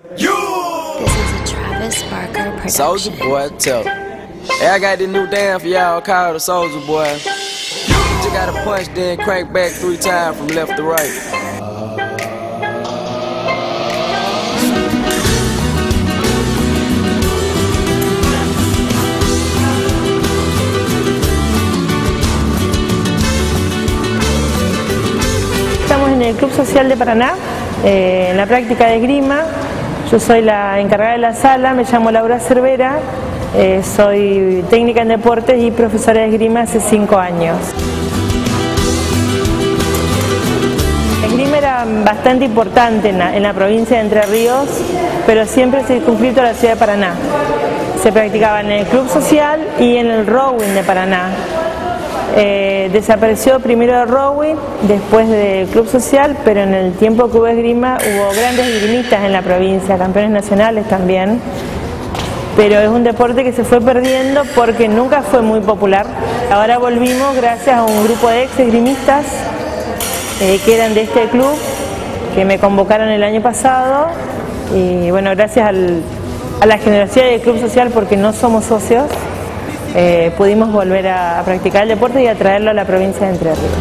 This is a Travis Barker production. Soulja Boy, tell. Hey, I got this new dance for y'all called the Soulja Boy. You just gotta punch, then crank back 3 times from left to right. Estamos en el Club Social de Paraná, en la práctica de esgrima. Yo soy la encargada de la sala, me llamo Laura Cervera, soy técnica en deportes y profesora de esgrima hace 5 años. La esgrima era bastante importante en la provincia de Entre Ríos, pero siempre circunscrito a la ciudad de Paraná. Se practicaba en el Club Social y en el rowing de Paraná. Desapareció primero el rowing, después del Club Social, pero en el tiempo que hubo esgrima hubo grandes esgrimistas en la provincia, campeones nacionales también, pero es un deporte que se fue perdiendo porque nunca fue muy popular. Ahora volvimos gracias a un grupo de ex esgrimistas que eran de este club, que me convocaron el año pasado, y bueno, gracias a la generosidad del Club Social, porque no somos socios, pudimos volver a practicar el deporte y a traerlo a la provincia de Entre Ríos.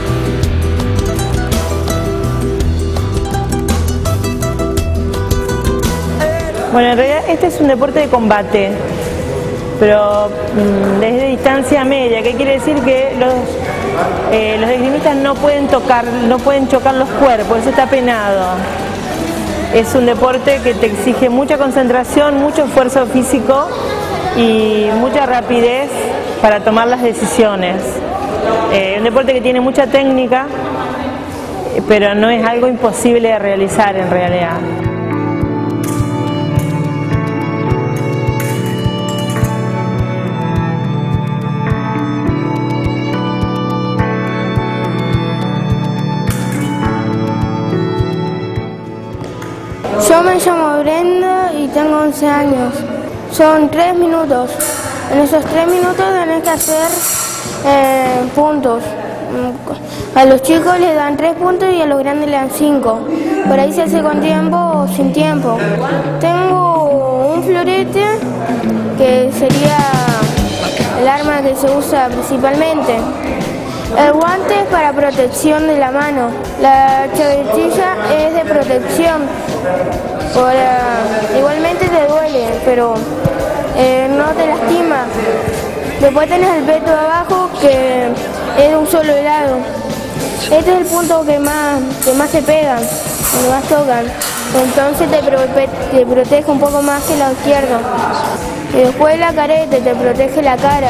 Bueno, en realidad este es un deporte de combate, pero desde distancia media. ¿Qué quiere decir? Que los esgrimistas no pueden chocar los cuerpos, eso está penado. Es un deporte que te exige mucha concentración, mucho esfuerzo físico y mucha rapidez para tomar las decisiones. Un deporte que tiene mucha técnica, pero no es algo imposible de realizar en realidad. Yo me llamo Brenda y tengo 11 años. Son 3 minutos. En esos 3 minutos tenés que hacer puntos. A los chicos les dan 3 puntos y a los grandes le dan 5. Por ahí se hace con tiempo o sin tiempo. Tengo un florete, que sería el arma que se usa principalmente. El guante es para protección de la mano. La chaquetilla es de protección. Igualmente te duele, pero no te lastima. Después tenés el peto de abajo, que es de un solo lado. Este es el punto que más se pegan, donde más tocan. Entonces te protege un poco más que el lado izquierdo. Y después la careta te protege la cara.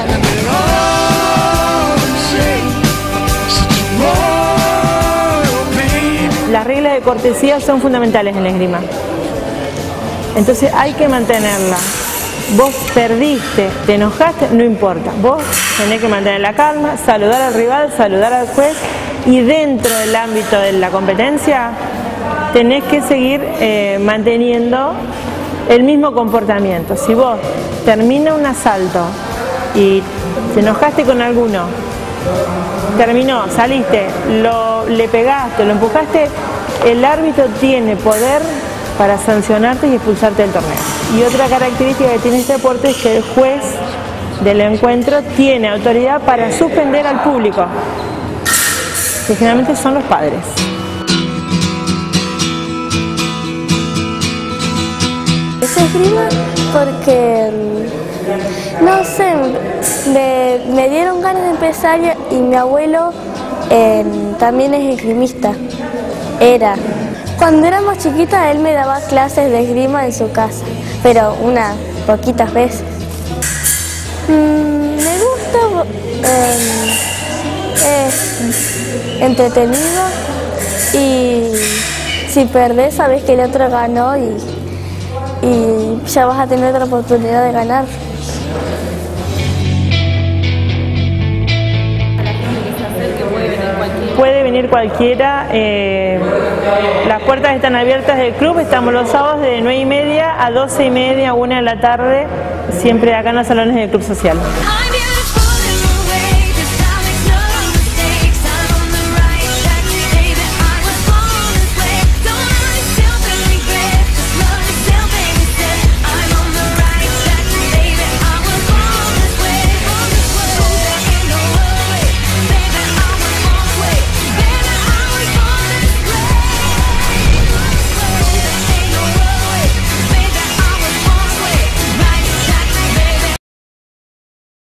Las reglas de cortesía son fundamentales en la esgrima. Entonces hay que mantenerla. Vos perdiste, te enojaste, no importa. Vos tenés que mantener la calma, saludar al rival, saludar al juez, y dentro del ámbito de la competencia tenés que seguir manteniendo el mismo comportamiento. Si vos termina un asalto y te enojaste con alguno, terminó, saliste, le pegaste, lo empujaste, el árbitro tiene poder para sancionarte y expulsarte del torneo. Y otra característica que tiene este deporte es que el juez del encuentro tiene autoridad para suspender al público, que generalmente son los padres. Es esgrima porque, no sé, me dieron ganas de empezar, y mi abuelo también es esgrimista. Cuando era más chiquita, él me daba clases de esgrima en su casa, pero unas poquitas veces. Me gusta, es entretenido, y si perdés sabes que el otro ganó y ya vas a tener otra oportunidad de ganar. Puede venir cualquiera, las puertas están abiertas del club, estamos los sábados de 9:30 a 12:30, 1 de la tarde, siempre acá en los salones del Club Social.